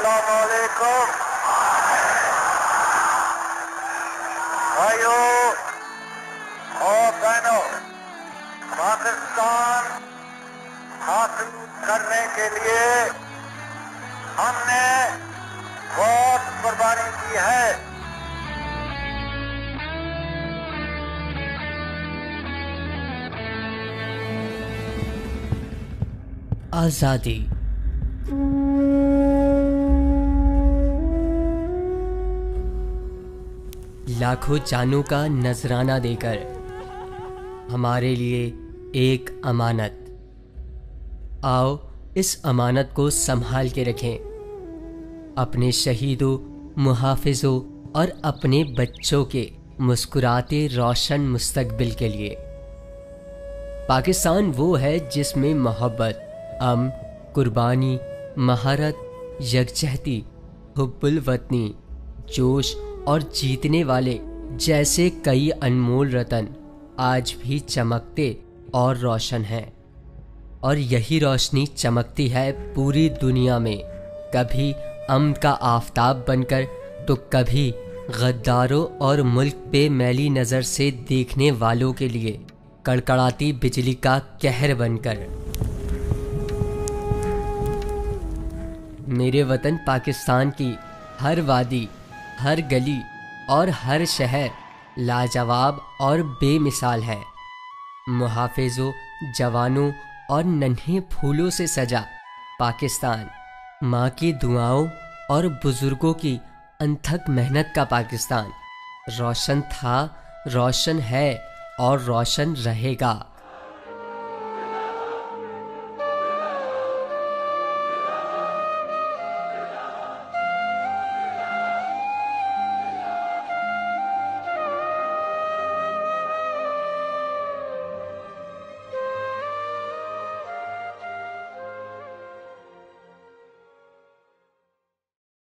अस्सलामुअलैकुम भाइयों और बहनों, पाकिस्तान हासिल करने के लिए हमने बहुत कुर्बानी की है। आजादी। लाखों जानों का नजराना देकर हमारे लिए एक अमानत। आओ इस अमानत को संभाल के रखें, अपने शहीदों, मुहाफिजों और अपने बच्चों के मुस्कुराते रोशन मुस्तकबिल के लिए। पाकिस्तान वो है जिसमें मोहब्बत, अमन, कुर्बानी, महारत, यकजहती, हुब्बुल वतनी, जोश और जीतने वाले जैसे कई अनमोल रतन आज भी चमकते और रोशन हैं। और यही रोशनी चमकती है पूरी दुनिया में, कभी अमन का आफताब बनकर तो कभी गद्दारों और मुल्क पे मैली नज़र से देखने वालों के लिए कड़कड़ाती बिजली का कहर बनकर। मेरे वतन पाकिस्तान की हर वादी, हर गली और हर शहर लाजवाब और बेमिसाल है। मुहाफिजों, जवानों और नन्हे फूलों से सजा पाकिस्तान, माँ की दुआओं और बुजुर्गों की अनथक मेहनत का पाकिस्तान रोशन था, रोशन है और रोशन रहेगा।